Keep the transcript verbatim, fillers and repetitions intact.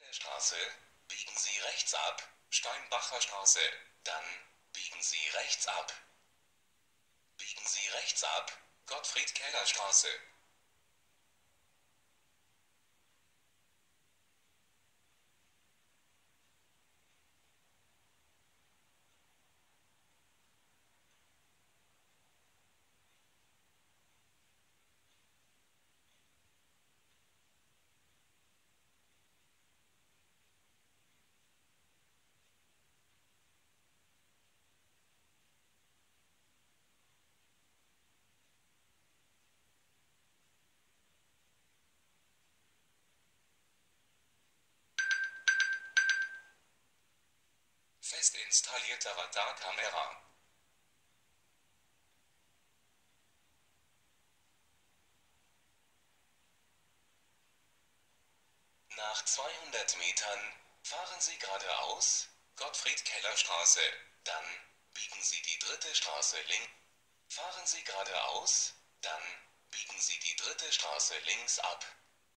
Straße, biegen Sie rechts ab, Steinbacher Straße, dann biegen Sie rechts ab. Biegen Sie rechts ab, Gottfried-Keller-Straße. Fest installierte Radarkamera. Nach zweihundert Metern fahren Sie geradeaus, Gottfried-Keller-Straße, dann biegen Sie die dritte Straße links. Fahren Sie geradeaus, dann biegen Sie die dritte Straße links ab.